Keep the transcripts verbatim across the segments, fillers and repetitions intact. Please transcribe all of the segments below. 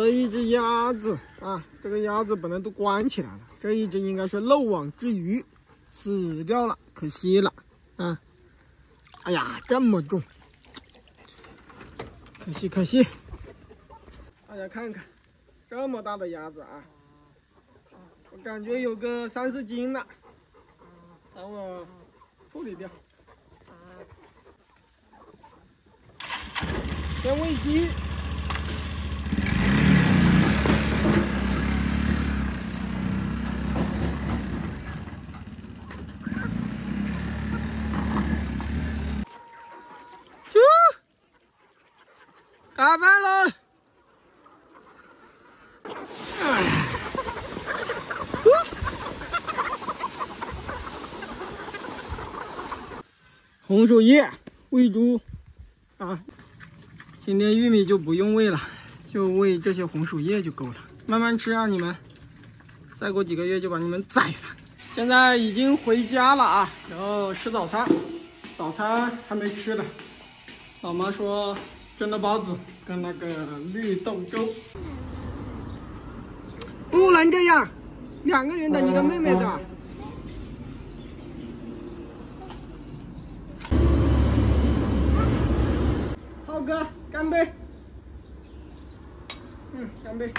了一只鸭子啊，这个鸭子本来都关起来了，这一只应该是漏网之鱼，死掉了，可惜了啊！哎呀，这么重，可惜可惜！大家看看，这么大的鸭子啊，我感觉有个三四斤了，让我处理掉。先喂鸡。 打饭了！红薯叶喂猪啊，今天玉米就不用喂了，就喂这些红薯叶就够了，慢慢吃啊你们。再过几个月就把你们宰了。现在已经回家了啊，然后吃早餐，早餐还没吃呢。老妈说。 蒸的包子跟那个绿豆粥，不能这样，两个人的一个妹妹的。浩哥，干杯！嗯，干杯！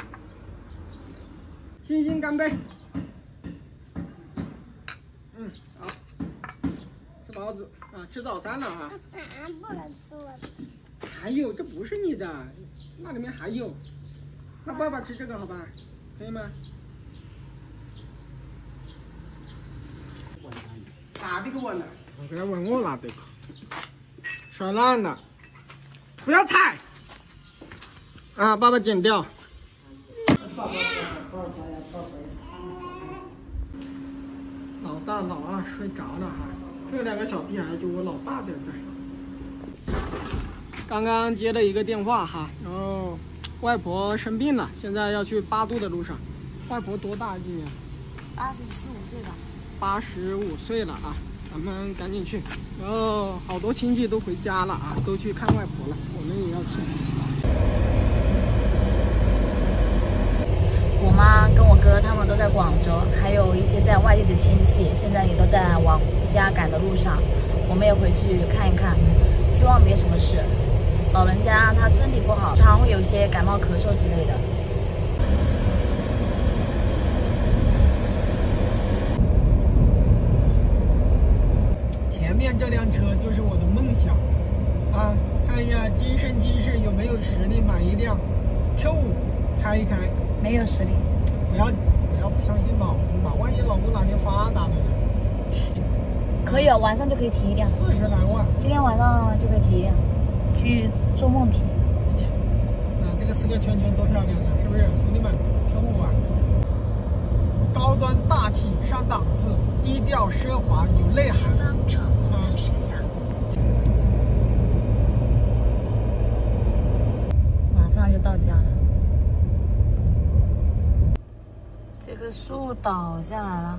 星星干杯！嗯，好，吃包子啊，吃早餐了啊。不能吃了。 还有，这不是你的，那里面还有。那爸爸吃这个好吧？可以吗？哪的个我呢？我给他问我哪的个？摔烂了，不要踩！啊，爸爸剪掉。老大老二睡着了哈，这两个小屁孩就我老大在这儿。 刚刚接了一个电话哈，然后外婆生病了，现在要去八度的路上。外婆多大今年？ 八十四五岁吧。 八十五岁了啊，咱们赶紧去。然后好多亲戚都回家了啊，都去看外婆了，我们也要去。 我妈跟我哥他们都在广州，还有一些在外地的亲戚，现在也都在往家赶的路上，我们也回去看一看，希望没什么事。 老人家他身体不好，常会有一些感冒、咳嗽之类的。 前面这辆车就是我的梦想啊！看一下今生今世有没有实力买一辆 Q 五开一开。 没有实力。 不要不要不相信老公嘛，万一老公哪天发达了呢？ 可以啊，晚上就可以提一辆。 四十来万。 今天晚上就可以提一辆。 去做梦体， 啊，这个四个圈圈多漂亮呀，是不是，兄弟们？听我玩，高端大气上档次，低调奢华有内涵。啊， 马上就到家了。这个树倒下来了。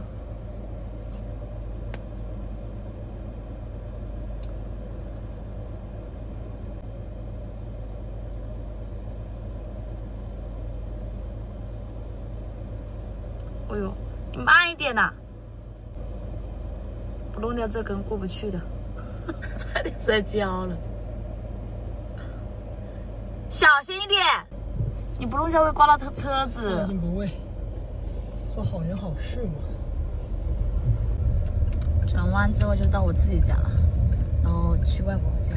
哎呦，你慢一点呐、啊！不弄掉这根过不去的，差点摔跤了。小心一点，你不弄下会刮到他车子。 放心不会，说好人好事嘛。 转弯之后就到我自己家了，然后去外婆家。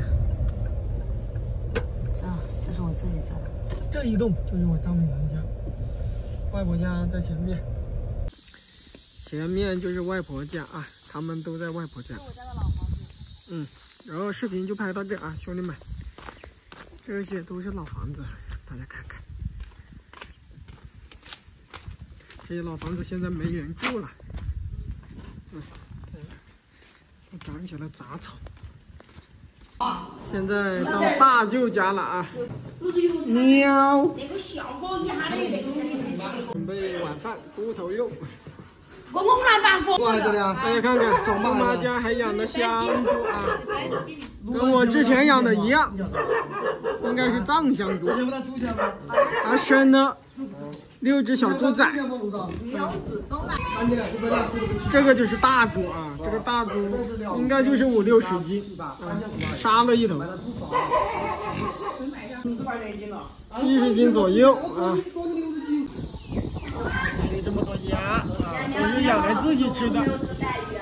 这这是我自己家的。 这一栋就是我丈母娘家，外婆家在前面。 前面就是外婆家啊，他们都在外婆家。 我家的老房子。 嗯，然后视频就拍到这啊，兄弟们，这些都是老房子，大家看看。这些老房子现在没人住了，嗯，都长起了杂草。现在到大舅家了啊，喵。准备晚饭，猪头肉。 我我们来办活。 过来这里啊，大家看看，舅妈家还养了香猪啊， 跟我之前养的一样，应该是藏香猪。它生的六只小猪崽。这个就是大猪啊，这个大猪应该就是五六十斤，嗯、杀了一头，七十斤左右啊。这么多鸭啊，都是养来自己吃的。